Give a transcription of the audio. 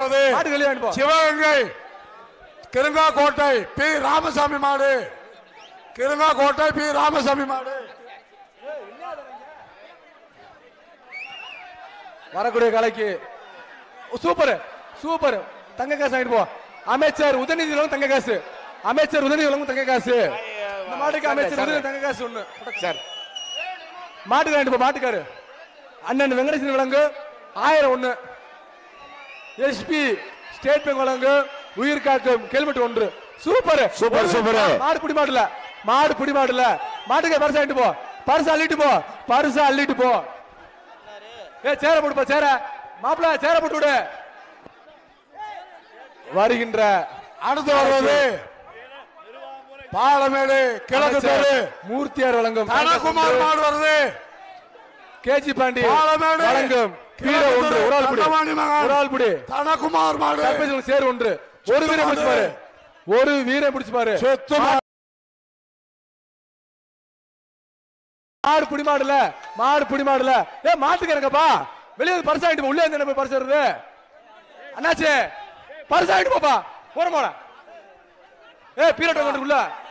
வருது சிவகங்கை கிருங்காக்கோட்டை பி ராமசாமி மாடு. கிருங்காக்கோட்டை பி ராமசாமி மாடு. வரக்கூடிய கலைக்கு சூப்பர் சூப்பர். தங்க காசு வாங்கிட்டு போ. அமைச்சர் உதயநிதி வழங்கும் தங்க காசு. அமைச்சர் உதயநிதி வழங்கும் தங்க காசு. இந்த மாட்டுக்கு அமைச்சர் உதயநிதி தங்க காசு ஒண்ணு சார். மாட்டுக்கு வாங்கிட்டு போ. மாட்டுக்காரு அண்ணன் வெங்கடேசன் வழங்கு 1000 ஒண்ணு. எஸ்பி ஸ்டேட் பேங்க் வழங்கு உயிர் காக்கும் ஹெல்மெட் 1. Super super super. மாடு புடி மாடல மாடு புடி மாடல மாட்டுக்கு பரிசு வாங்கிட்டு போ. பரிசு அள்ளிட்டு போ. பரிசு அள்ளிட்டு போ. சேர போடுப்பா. சேர மாப்பிள்ள சேர போட்டு விடு. வருகின்ற அடுத்து வருவது பாலமேடு கிழக்கு தெரு மூர்த்தியார் வழங்கும் தனகுமார் மாடு வருது. கேஜி பாண்டி வழங்கும் தனகுமார் மாடு சேர் 1. ஒரு வீரம் பிடிச்சு பாரு. ஒரு வீரம் பிடிச்சு பாரு. மாடு புடி மாடுல மாடு புடி மாடுல மாட்டுக்கு இருக்கப்பா. வெளியே பரிசு ஆயிட்டு உள்ளே இருந்து போய் பரிசு வருது. அண்ணாச்சே பரிசு ஆயிட்டு போப்பா. போற போல பீரியட் உள்ள